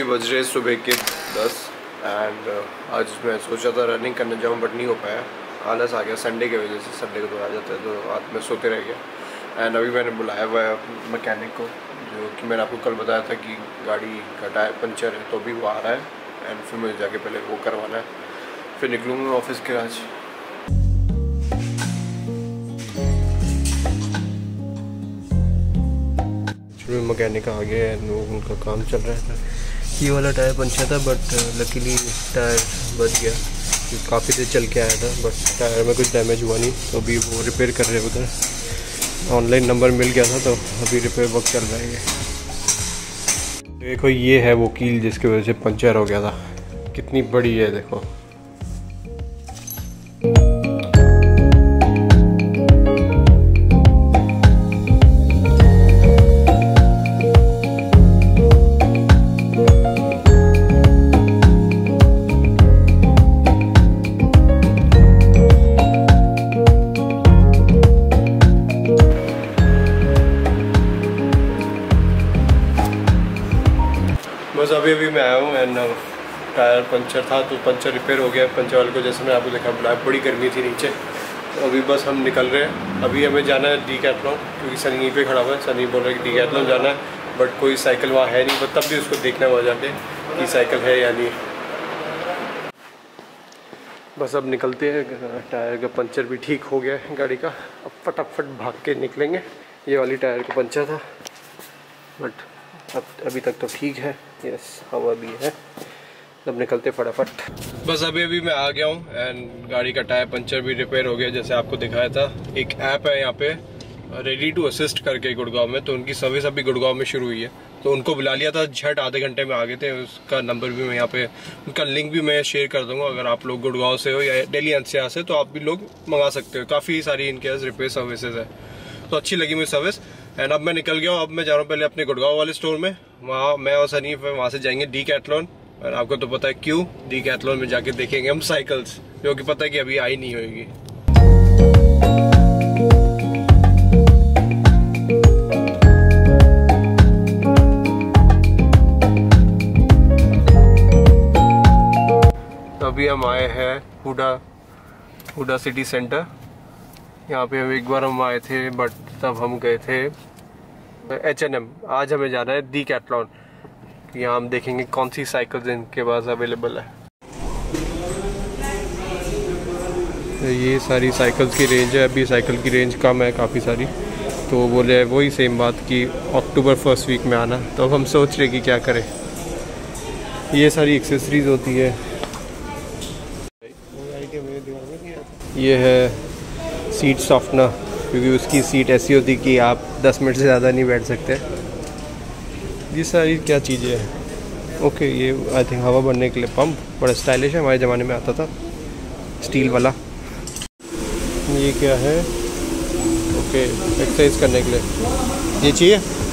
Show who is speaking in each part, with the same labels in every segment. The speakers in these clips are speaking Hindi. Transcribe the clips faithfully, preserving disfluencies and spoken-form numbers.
Speaker 1: बज रहे सुबह के दस एंड आज मैं सोचा था रनिंग करने जाऊँ बट नहीं हो पाया, आलस आ गया संडे की वजह से। संडे को तो आ जाता है तो रात में सोते रह गया। एंड अभी मैंने बुलाया हुआ है मैकेनिक को, जो कि मैंने आपको कल बताया था कि गाड़ी का टायर पंचर है, तो अभी वो आ रहा है एंड फिर मुझे जाके पहले वो करवाना है, फिर निकलूँगा ऑफिस के आज। मैकेनिक आ गया है, उनका काम चल रहा था। ये वाला टायर पंचर था बट लकीली टायर बच गया, काफ़ी देर चल के आया था बट टायर में कुछ डैमेज हुआ नहीं, तो अभी वो रिपेयर कर रहे हैं उधर। ऑनलाइन नंबर मिल गया था तो अभी रिपेयर वर्क चल रहा है। ये देखो, ये है वो कील जिसकी वजह से पंचर हो गया था। कितनी बड़ी है देखो। बस अभी अभी मैं आया हूँ एंड टायर पंचर था तो पंचर रिपेयर हो गया। पंचर वाले को जैसे मैं आपको देखा बुलाया, बड़ी गर्मी थी नीचे, तो अभी बस हम निकल रहे हैं। अभी हमें जाना है डीकैथलॉन, क्योंकि सनी यहीं पे खड़ा हुआ है। सनी बोल रहा है कि डीकैथलॉन जाना है बट कोई साइकिल वहाँ है नहीं, बट तब भी उसको देखना है वहाँ जाके कि साइकिल है या नहीं। बस अब निकलते हैं। टायर का पंचर भी ठीक हो गया है गाड़ी का, अब फटाफट भाग के निकलेंगे। ये वाली टायर का पंचर था बट अब अभी तक तो ठीक है। यस, हवा भी है। अब निकलते फटाफट। बस अभी अभी मैं आ गया हूँ एंड गाड़ी का टायर पंचर भी रिपेयर हो गया जैसे आपको दिखाया था। एक ऐप है यहाँ पे रेडी टू असिस्ट करके गुड़गांव में, तो उनकी सर्विस अभी गुड़गांव में शुरू हुई है, तो उनको बुला लिया था। झट आधे घंटे में आ गए थे। उसका नंबर भी मैं यहाँ पे, उनका लिंक भी मैं शेयर कर दूंगा। अगर आप लोग गुड़गांव से हो या दिल्ली एनसीआर से तो आप भी लोग मंगा सकते हो। काफ़ी सारी इनके पास रिपेयर सर्विसेज है, तो अच्छी लगी मुझे सर्विस। एंड अब मैं निकल गया हूँ। अब मैं जा रहा हूँ पहले अपने गुड़गांव वाले स्टोर में, वहाँ मैं और सनी वहाँ से जाएंगे डीकैथलॉन। और आपको तो पता है क्यों, डीकैथलॉन में जाके देखेंगे हम साइकिल्स, जो कि पता है कि अभी आई नहीं होगी। तो अभी हम आए हैं हुडा हुडा सिटी सेंटर। यहाँ पे हम एक बार हम आए थे बट तब हम गए थे एच एन एम। आज हमें जाना है डीकैथलॉन। यहाँ हम देखेंगे कौन सी साइकिल्स इनके पास अवेलेबल है। ये सारी साइकिल्स की रेंज है। अभी साइकिल की रेंज कम है काफ़ी सारी, तो बोले वही सेम बात कि अक्टूबर फर्स्ट वीक में आना। तो अब हम सोच रहे कि क्या करें। ये सारी एक्सेसरीज होती है। ये है सीट सॉफ्टनर, क्योंकि उसकी सीट ऐसी होती कि आप दस मिनट से ज़्यादा नहीं बैठ सकते। ये सारी क्या चीज़ें हैं। ओके, ये आई थिंक हवा भरने के लिए पंप, बड़ा स्टाइलिश है, हमारे ज़माने में आता था स्टील वाला। ये क्या है? ओके, एक्सरसाइज करने के लिए ये चाहिए।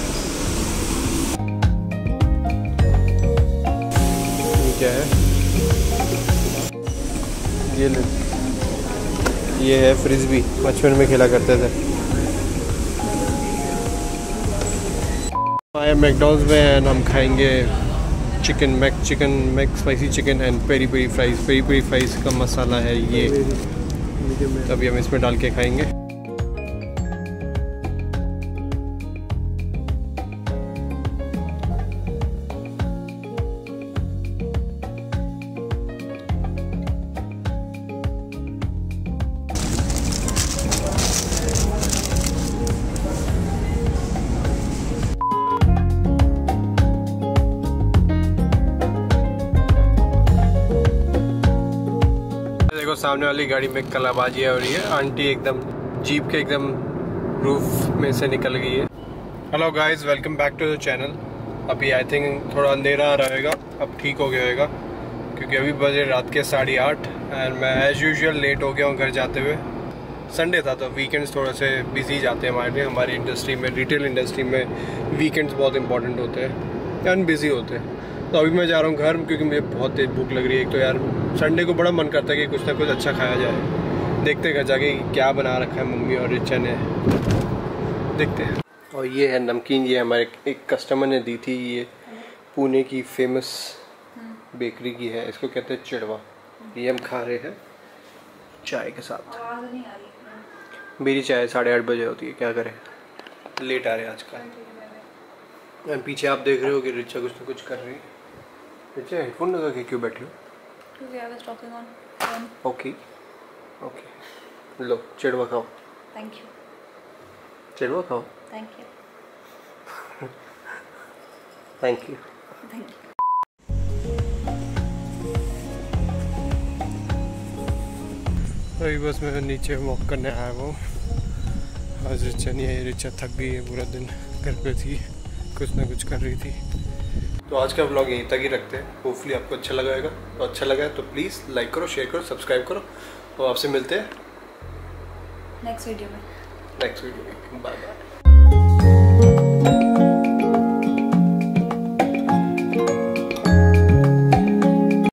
Speaker 1: ये क्या है? ये ले, ये है फ्रिस्बी, बचपन में खेला करते थे। आए मैकडॉनल्ड्स में एंड हम खाएंगे chicken mac chicken mac spicy chicken and peri peri fries. Peri peri fries का मसाला है ये, तभी हम इसमें डाल के खाएंगे। सामने वाली गाड़ी में कलाबाजी हो रही है। आंटी एकदम जीप के एकदम रूफ में से निकल गई है। Hello guys, welcome back to the channel. अभी आई थिंक थोड़ा अंधेरा आ रहेगा, अब ठीक हो गया होगा, क्योंकि अभी बजे रात के साढ़े आठ एंड मैं एज यूजुअल लेट हो गया हूँ घर जाते हुए। संडे था तो वीकेंड्स थोड़े से बिजी जाते हैं हमारे लिए। हमारी इंडस्ट्री में, रिटेल इंडस्ट्री में वीकेंड्स बहुत इंपॉर्टेंट होते हैं एंड बिजी होते हैं। तो अभी मैं जा रहा हूँ घर, क्योंकि मुझे बहुत तेज भूख लग रही है। एक तो यार संडे को बड़ा मन करता है कि कुछ ना कुछ अच्छा खाया जाए। देखते हैं घर जाके क्या बना रखा है मम्मी और रिचा ने, देखते हैं। और ये है नमकीन, ये हमारे एक कस्टमर ने दी थी। ये पुणे की फेमस बेकरी की है, इसको कहते हैं चिड़वा। ये हम खा रहे हैं चाय के साथ।
Speaker 2: आवाज़ नहीं आ रही।
Speaker 1: मेरी चाय साढ़े आठ बजे होती है, क्या करें, लेट आ रहे हैं आजकल। पीछे आप देख रहे हो कि रिचा कुछ ना कुछ कर रही है। रिचा हेडफोन लगा के क्यों बैठी हो?
Speaker 2: क्योंकि I was talking on phone.
Speaker 1: Okay okay, लो चिड़वा खाओ।
Speaker 2: Thank you.
Speaker 1: चिड़वा खाओ।
Speaker 2: Thank you.
Speaker 1: Thank you.
Speaker 2: Thank you.
Speaker 1: अभी बस मैं नीचे वॉक करने आया हूँ। आज रिचा नहीं है, रिचा थक गई है, पूरा दिन घर पे थी, कुछ ना कुछ कर रही थी। तो आज का व्लॉग यहीं तक ही रखते हैं। होपफुली आपको अच्छा लगा होगा, तो अच्छा लगा है तो प्लीज़ लाइक करो, शेयर करो, सब्सक्राइब करो और आपसे मिलते हैं
Speaker 2: नेक्स्ट वीडियो में।
Speaker 1: नेक्स्ट वीडियो में। Bye bye.